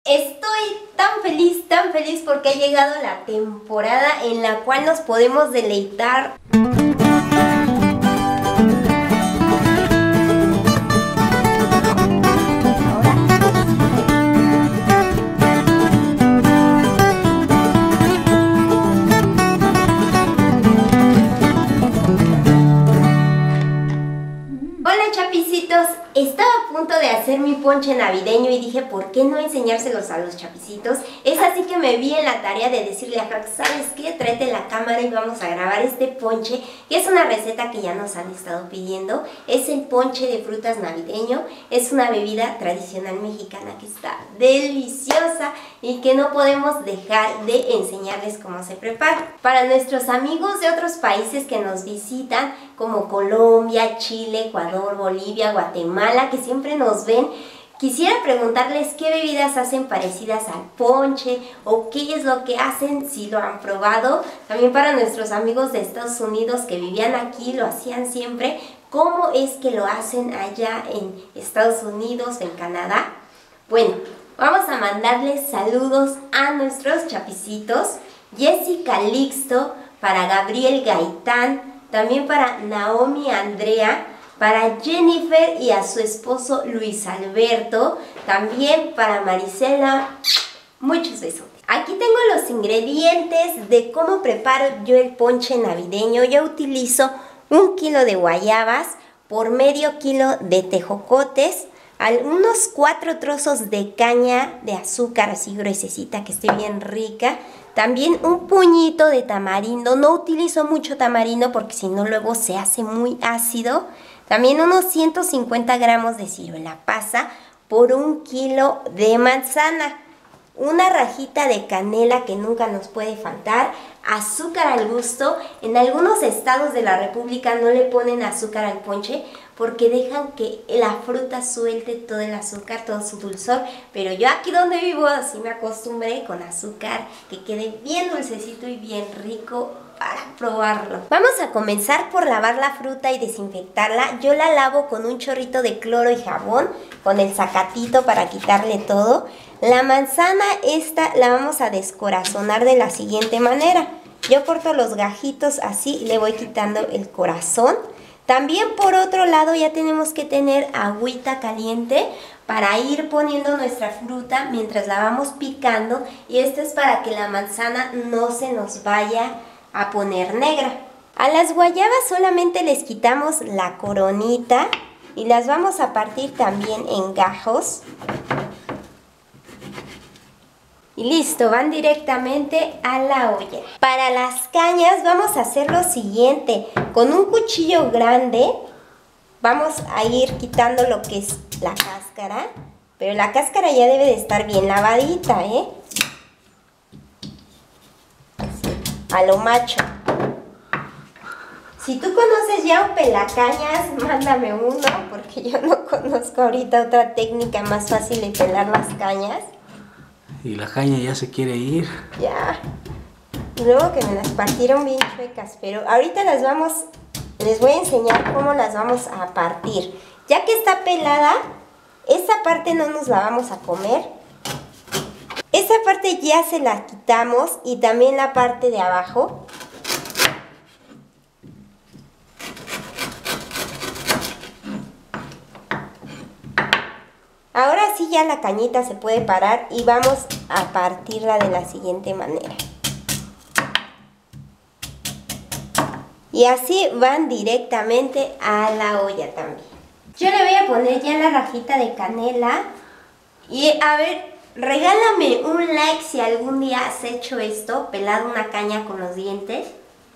Estoy tan feliz porque ha llegado la temporada en la cual nos podemos deleitar. Hola chapicitos, estaba a punto de hacer mi ponche navideño y dije, ¿por qué no enseñárselos a los chapicitos? Es así que me vi en la tarea de decirle a Jack, ¿sabes qué? Tráete la cámara y vamos a grabar este ponche, que es una receta que ya nos han estado pidiendo. Es el ponche de frutas navideño, es una bebida tradicional mexicana que está deliciosa y que no podemos dejar de enseñarles cómo se prepara. Para nuestros amigos de otros países que nos visitan, como Colombia, Chile, Ecuador, Bolivia, Guatemala, que siempre nos ven, quisiera preguntarles qué bebidas hacen parecidas al ponche o qué es lo que hacen, si lo han probado. También para nuestros amigos de Estados Unidos que vivían aquí, lo hacían siempre, cómo es que lo hacen allá en Estados Unidos, en Canadá. Bueno, vamos a mandarles saludos a nuestros chapicitos. Jessica Lixto, para Gabriel Gaitán, también para Naomi Andrea, para Jennifer y a su esposo Luis Alberto, también para Marisela, muchos besos. Aquí tengo los ingredientes de cómo preparo yo el ponche navideño. Yo utilizo 1 kilo de guayabas por medio kilo de tejocotes, unos 4 trozos de caña de azúcar así gruesecita que esté bien rica. También un puñito de tamarindo, no utilizo mucho tamarindo porque si no luego se hace muy ácido. También unos 150 gramos de ciruela pasa por 1 kilo de manzana. Una rajita de canela que nunca nos puede faltar. Azúcar al gusto. En algunos estados de la República no le ponen azúcar al ponche porque dejan que la fruta suelte todo el azúcar, todo su dulzor. Pero yo aquí donde vivo así me acostumbré con azúcar, que quede bien dulcecito y bien rico para probarlo. Vamos a comenzar por lavar la fruta y desinfectarla. Yo la lavo con un chorrito de cloro y jabón, con el zacatito para quitarle todo. La manzana esta la vamos a descorazonar de la siguiente manera. Yo corto los gajitos así y le voy quitando el corazón. También por otro lado ya tenemos que tener agüita caliente para ir poniendo nuestra fruta mientras la vamos picando. Y esto es para que la manzana no se nos vaya a poner negra. A las guayabas solamente les quitamos la coronita y las vamos a partir también en gajos. Y listo, van directamente a la olla. Para las cañas vamos a hacer lo siguiente. Con un cuchillo grande vamos a ir quitando lo que es la cáscara. Pero la cáscara ya debe de estar bien lavadita, ¿eh? Así, a lo macho. Si tú conoces ya un pelacañas, mándame uno, porque yo no conozco ahorita otra técnica más fácil de pelar las cañas. Y la caña ya se quiere ir. Ya. Y luego que me las partieron bien chuecas, pero ahorita les voy a enseñar cómo las vamos a partir. Ya que está pelada, esta parte no nos la vamos a comer. Esta parte ya se la quitamos y también la parte de abajo. Ahora sí ya la cañita se puede parar y vamos a partirla de la siguiente manera. Y así van directamente a la olla también. Yo le voy a poner ya la rajita de canela. Y a ver, regálame un like si algún día has hecho esto, pelado una caña con los dientes.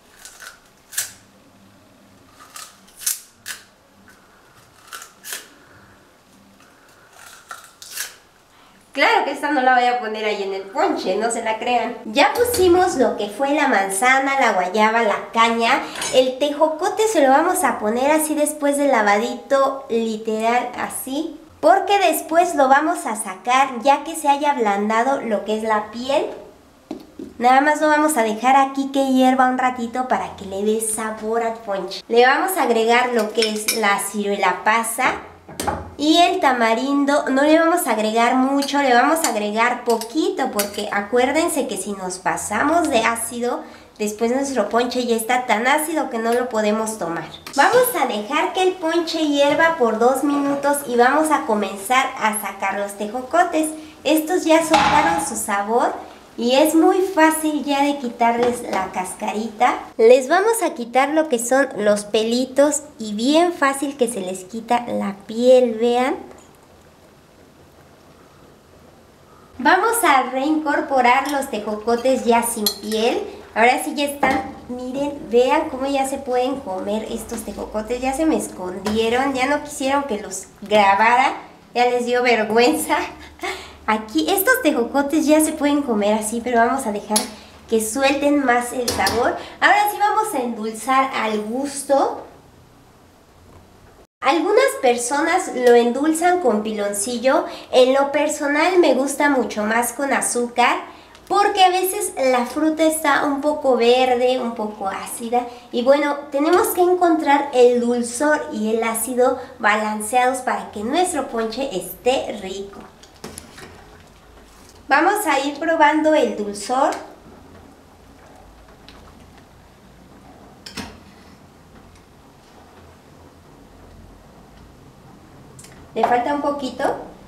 Claro que esta no la voy a poner ahí en el ponche, no se la crean. Ya pusimos lo que fue la manzana, la guayaba, la caña. El tejocote se lo vamos a poner así después del lavadito, literal así. Porque después lo vamos a sacar ya que se haya ablandado lo que es la piel. Nada más lo vamos a dejar aquí que hierva un ratito para que le dé sabor al ponche. Le vamos a agregar lo que es la ciruela pasa. Y el tamarindo no le vamos a agregar mucho, le vamos a agregar poquito porque acuérdense que si nos pasamos de ácido, después nuestro ponche ya está tan ácido que no lo podemos tomar. Vamos a dejar que el ponche hierva por 2 minutos y vamos a comenzar a sacar los tejocotes. Estos ya soltaron su sabor y es muy fácil ya de quitarles la cascarita. Les vamos a quitar lo que son los pelitos y bien fácil que se les quita la piel, vean. Vamos a reincorporar los tejocotes ya sin piel. Ahora sí ya están, miren, vean cómo ya se pueden comer estos tejocotes. Ya se me escondieron, ya no quisieron que los grabara, ya les dio vergüenza. Aquí estos tejocotes ya se pueden comer así, pero vamos a dejar que suelten más el sabor. Ahora sí vamos a endulzar al gusto. Algunas personas lo endulzan con piloncillo. En lo personal me gusta mucho más con azúcar, porque a veces la fruta está un poco verde, un poco ácida. Y bueno, tenemos que encontrar el dulzor y el ácido balanceados para que nuestro ponche esté rico. Vamos a ir probando el dulzor. Le falta un poquito.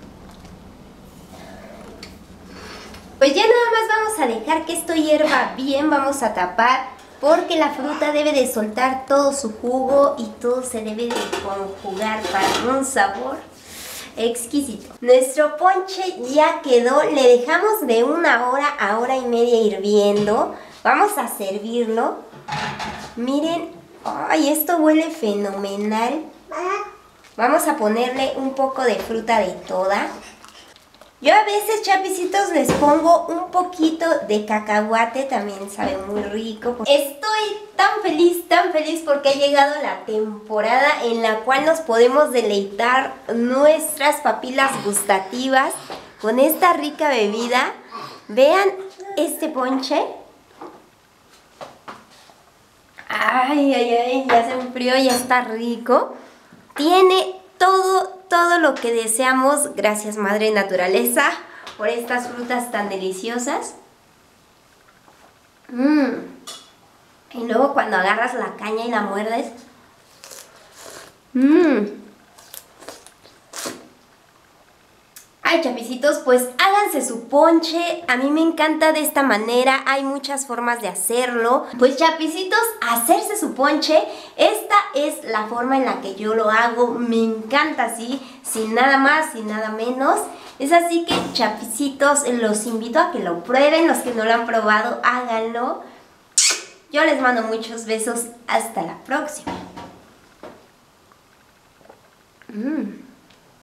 Pues ya nada más vamos a dejar que esto hierva bien, vamos a tapar porque la fruta debe de soltar todo su jugo y todo se debe de conjugar para un sabor exquisito. Nuestro ponche ya quedó, le dejamos de 1 hora a 1 hora y media hirviendo. Vamos a servirlo. Miren, ¡ay! Esto huele fenomenal. Vamos a ponerle un poco de fruta de toda. Yo a veces, chapicitos, les pongo un poquito de cacahuate, también sabe muy rico. Estoy tan feliz porque ha llegado la temporada en la cual nos podemos deleitar nuestras papilas gustativas con esta rica bebida. Vean este ponche. Ay, ya se enfrió, ya está rico. Tiene todo lo que deseamos. Gracias, Madre Naturaleza, por estas frutas tan deliciosas. Y luego cuando agarras la caña y la muerdes. Ay, chapicitos, pues háganse su ponche. A mí me encanta de esta manera. Hay muchas formas de hacerlo. Pues, chapicitos, hacerse su ponche. Esta es la forma en la que yo lo hago. Me encanta así, sin nada más, sin nada menos. Es así que, chapicitos, los invito a que lo prueben. Los que no lo han probado, háganlo. Yo les mando muchos besos. Hasta la próxima.